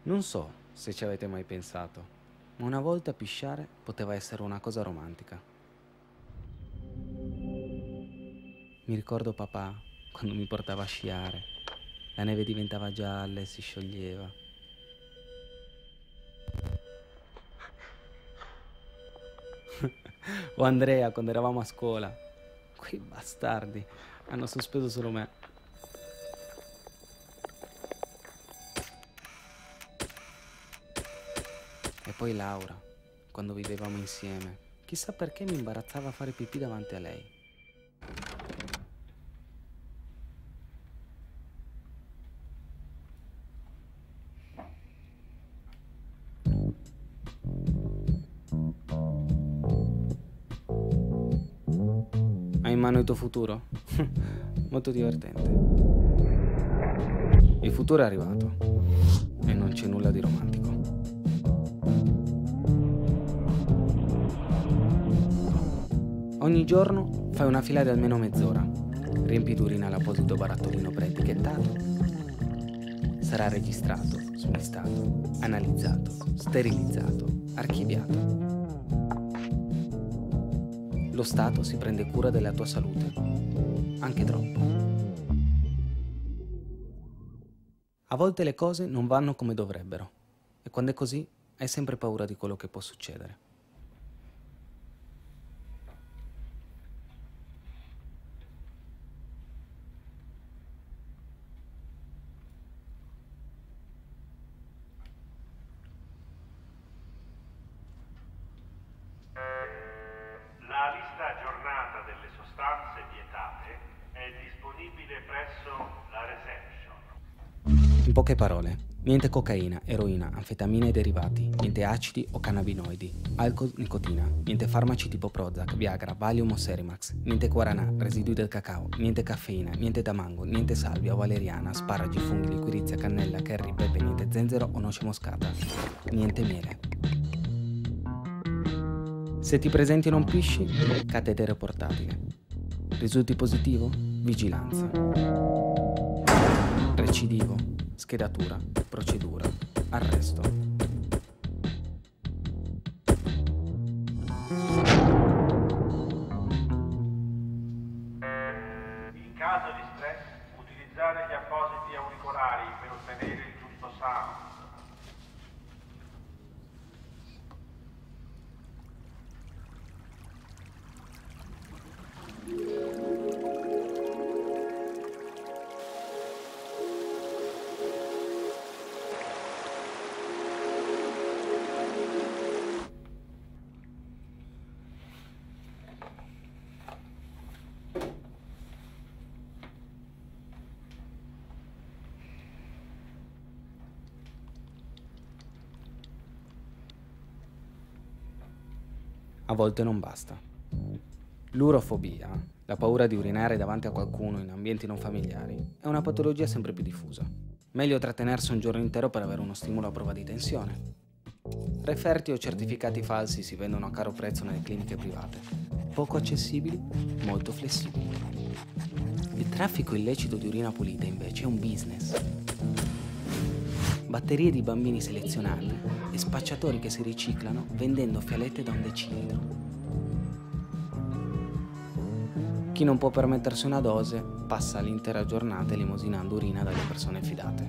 Non so se ci avete mai pensato, ma una volta pisciare poteva essere una cosa romantica. Mi ricordo papà quando mi portava a sciare. La neve diventava gialla e si scioglieva. O Andrea quando eravamo a scuola. Quei bastardi hanno sospeso solo me. E poi Laura, quando vivevamo insieme. Chissà perché mi imbarazzava a fare pipì davanti a lei. Hai in mano il tuo futuro? Molto divertente. Il futuro è arrivato e non c'è nulla di romantico. Ogni giorno fai una fila di almeno mezz'ora. Riempi d'urina l'apposito barattolino preetichettato. Sarà registrato, smistato, analizzato, sterilizzato, archiviato. Lo Stato si prende cura della tua salute, anche troppo. A volte le cose non vanno come dovrebbero e quando è così hai sempre paura di quello che può succedere. La lista aggiornata delle sostanze vietate è disponibile presso la reception. In poche parole, niente cocaina, eroina, anfetamine e derivati, niente acidi o cannabinoidi, alcol, nicotina, niente farmaci tipo Prozac, Viagra, Valium o Serimax, niente guaranà, residui del cacao, niente caffeina, niente tamango, niente salvia o valeriana, asparagi, funghi, liquirizia, cannella, curry, pepe, niente zenzero o noce moscata, niente miele. Se ti presenti e non pisci, catetere portatile. Risulti positivo? Vigilanza. Recidivo, schedatura, procedura, arresto. In caso di stress, utilizzare gli appositi auricolari per ottenere il giusto sound. A volte non basta. L'urofobia, la paura di urinare davanti a qualcuno in ambienti non familiari, è una patologia sempre più diffusa. Meglio trattenersi un giorno intero per avere uno stimolo a prova di tensione. Referti o certificati falsi si vendono a caro prezzo nelle cliniche private. Poco accessibili, molto flessibili. Il traffico illecito di urina pulita invece è un business. Batterie di bambini selezionati e spacciatori che si riciclano vendendo fialette da 1 decilitro. Chi non può permettersi una dose passa l'intera giornata elemosinando urina dalle persone fidate.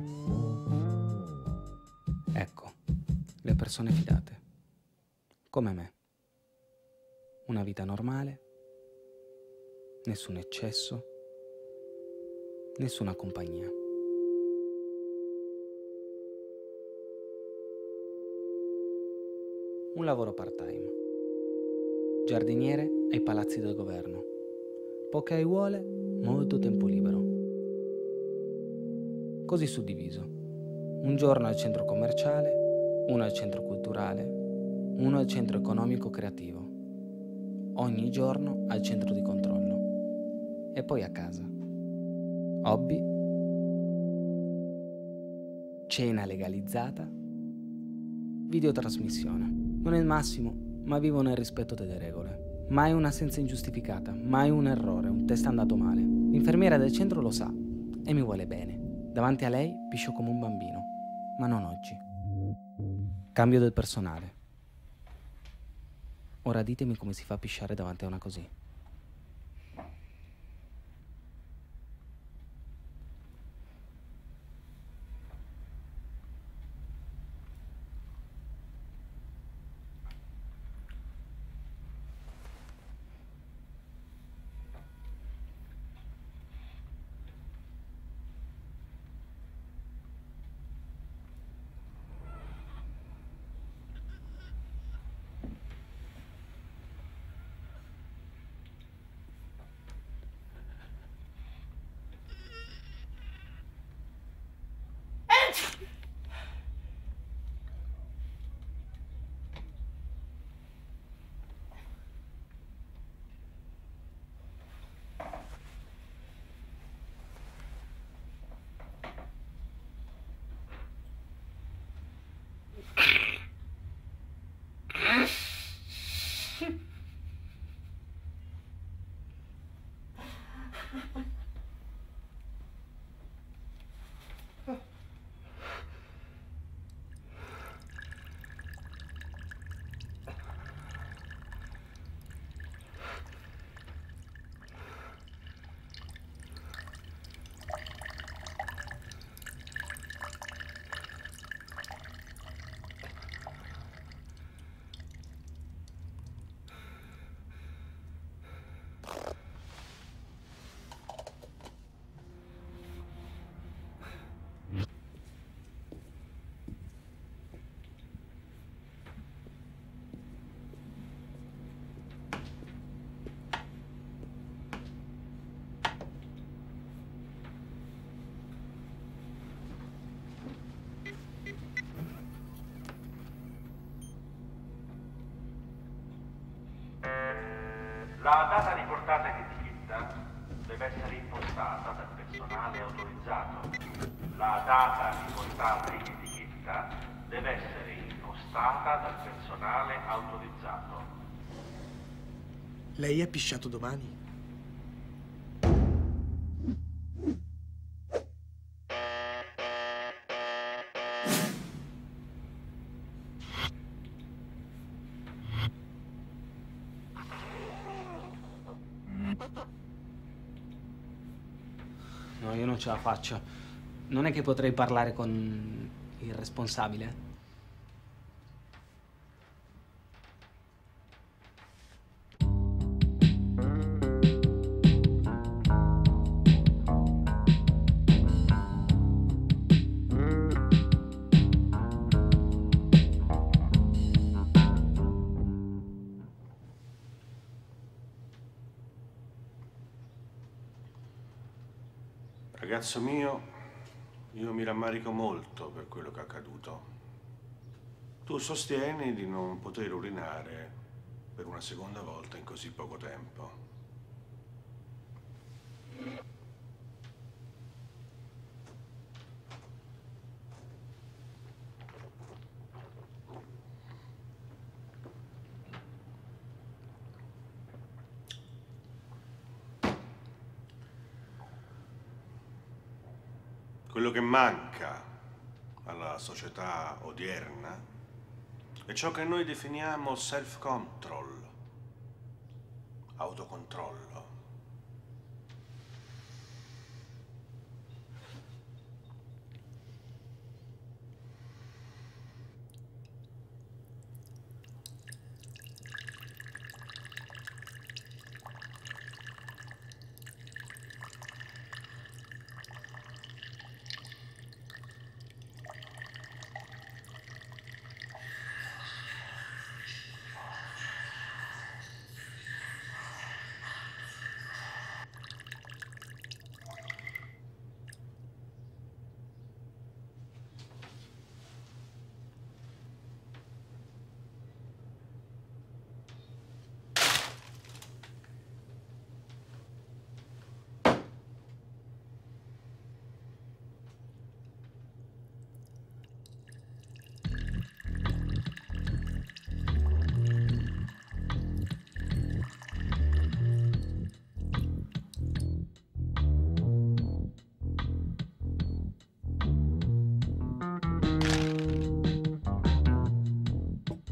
Ecco, le persone fidate. Come me. Una vita normale, nessun eccesso, nessuna compagnia. Un lavoro part-time. Giardiniere ai palazzi del governo. Poche aiuole, molto tempo libero. Così suddiviso. Un giorno al centro commerciale, uno al centro culturale, uno al centro economico creativo. Ogni giorno al centro di controllo. E poi a casa. Hobby. Cena legalizzata. Videotrasmissione. Non è il massimo, ma vivo nel rispetto delle regole. Mai un'assenza ingiustificata, mai un errore, un test andato male. L'infermiera del centro lo sa e mi vuole bene. Davanti a lei piscio come un bambino, ma non oggi. Cambio del personale. Ora ditemi come si fa a pisciare davanti a una così. La data riportata in etichetta deve essere impostata dal personale autorizzato. La data riportata in etichetta deve essere impostata dal personale autorizzato. Lei è pisciato domani? No, io non ce la faccio. Non è che potrei parlare con il responsabile? Ragazzo mio, io mi rammarico molto per quello che è accaduto. Tu sostieni di non poter urinare per una seconda volta in così poco tempo. Quello che manca alla società odierna è ciò che noi definiamo self-control, autocontrollo.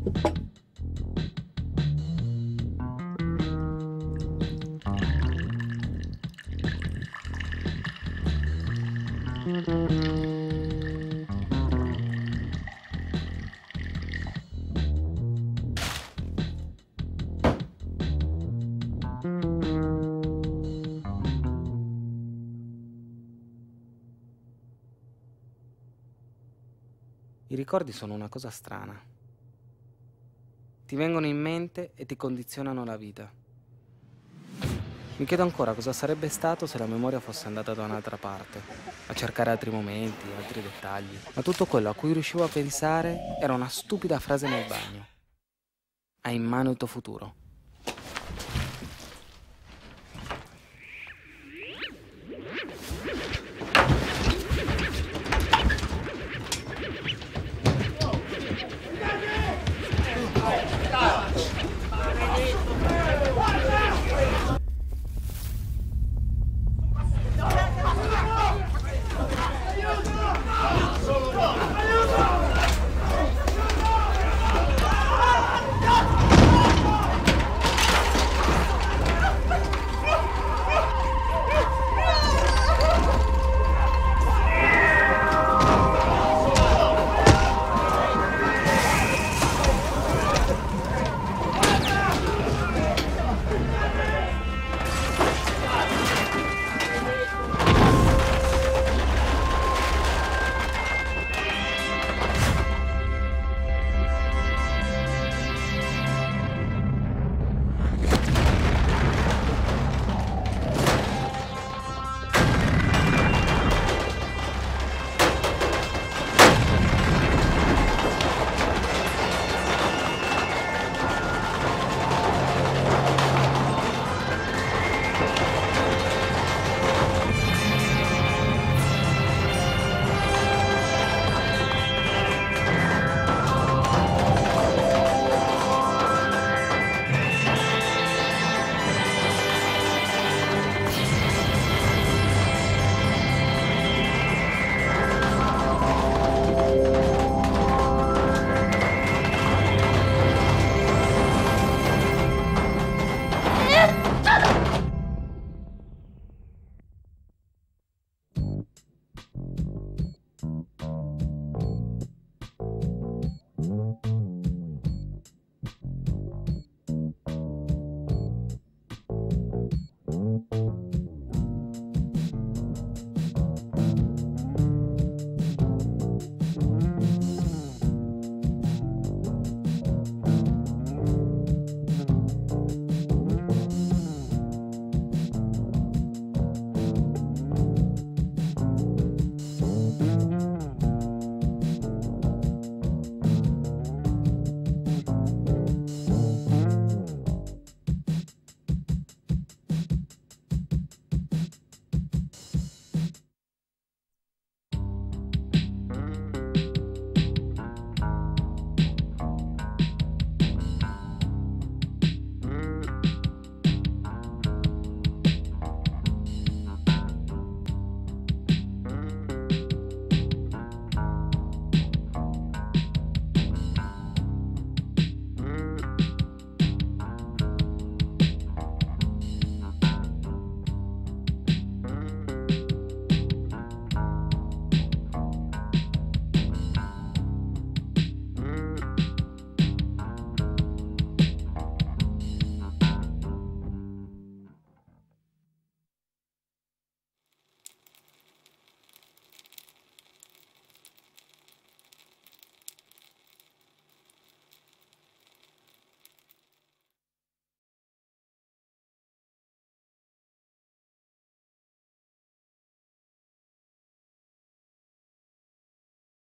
I ricordi sono una cosa strana. Ti vengono in mente e ti condizionano la vita. Mi chiedo ancora cosa sarebbe stato se la memoria fosse andata da un'altra parte, a cercare altri momenti, altri dettagli. Ma tutto quello a cui riuscivo a pensare era una stupida frase nel bagno. Hai in mano il tuo futuro.